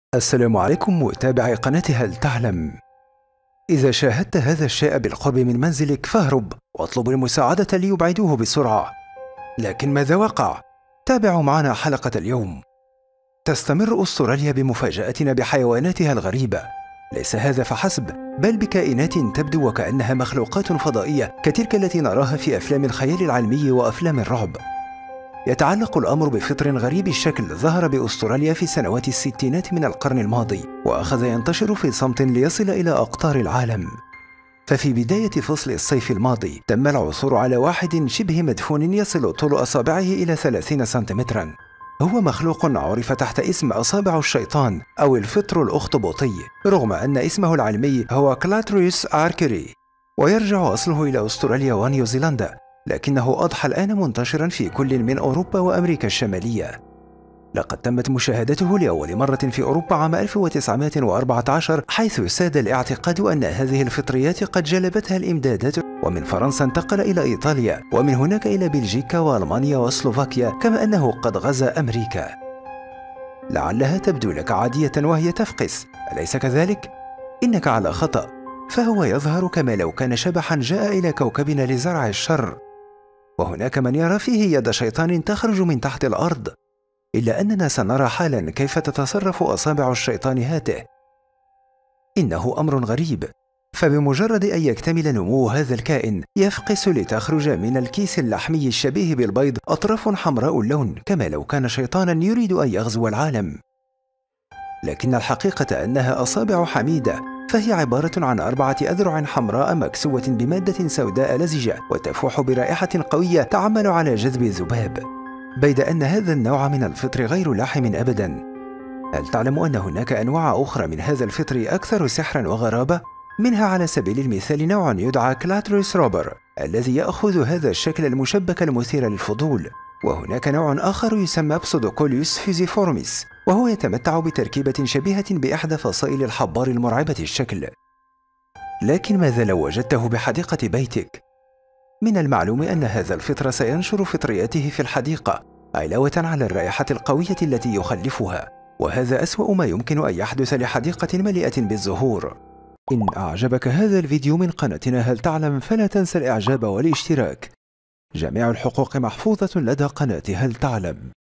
السلام عليكم متابعي قناة هل تعلم؟ إذا شاهدت هذا الشيء بالقرب من منزلك فاهرب واطلب المساعدة ليبعدوه بسرعة. لكن ماذا وقع؟ تابعوا معنا حلقة اليوم. تستمر أستراليا بمفاجأتنا بحيواناتها الغريبة. ليس هذا فحسب، بل بكائنات تبدو وكأنها مخلوقات فضائية كتلك التي نراها في أفلام الخيال العلمي وأفلام الرعب. يتعلق الأمر بفطر غريب الشكل ظهر بأستراليا في سنوات الستينات من القرن الماضي، وأخذ ينتشر في صمت ليصل إلى أقطار العالم. ففي بداية فصل الصيف الماضي تم العثور على واحد شبه مدفون يصل طول أصابعه إلى 30 سنتيمترا. هو مخلوق عرف تحت اسم أصابع الشيطان أو الفطر الأخطبوطي، رغم أن اسمه العلمي هو كلاتريوس آركري، ويرجع أصله إلى أستراليا ونيوزيلندا، لكنه أضحى الآن منتشرا في كل من أوروبا وأمريكا الشمالية. لقد تمت مشاهدته لأول مرة في أوروبا عام 1914، حيث ساد الاعتقاد أن هذه الفطريات قد جلبتها الإمدادات، ومن فرنسا انتقل إلى إيطاليا، ومن هناك إلى بلجيكا وألمانيا وسلوفاكيا، كما أنه قد غزا أمريكا. لعلها تبدو لك عادية وهي تفقس، أليس كذلك؟ إنك على خطأ، فهو يظهر كما لو كان شبحا جاء إلى كوكبنا لزرع الشر، وهناك من يرى فيه يد شيطان تخرج من تحت الأرض. إلا أننا سنرى حالا كيف تتصرف أصابع الشيطان هاته. إنه أمر غريب، فبمجرد أن يكتمل نمو هذا الكائن يفقس لتخرج من الكيس اللحمي الشبيه بالبيض أطراف حمراء اللون، كما لو كان شيطانا يريد أن يغزو العالم. لكن الحقيقة أنها أصابع حميدة، فهي عبارة عن 4 أذرع حمراء مكسوة بمادة سوداء لزجة وتفوح برائحة قوية تعمل على جذب الذباب، بيد أن هذا النوع من الفطر غير لاحم أبدا. هل تعلم أن هناك أنواع أخرى من هذا الفطر أكثر سحرا وغرابة؟ منها على سبيل المثال نوع يدعى كلاتريس روبر، الذي يأخذ هذا الشكل المشبك المثير للفضول، وهناك نوع آخر يسمى بسودوكوليوس فيزيفورميس، وهو يتمتع بتركيبة شبيهة بإحدى فصائل الحبار المرعبة الشكل. لكن ماذا لو وجدته بحديقة بيتك؟ من المعلوم أن هذا الفطر سينشر فطرياته في الحديقة، علاوة على الرائحة القوية التي يخلفها، وهذا أسوأ ما يمكن أن يحدث لحديقة مليئة بالزهور. إن أعجبك هذا الفيديو من قناتنا هل تعلم فلا تنسى الإعجاب والاشتراك. جميع الحقوق محفوظة لدى قناة هل تعلم.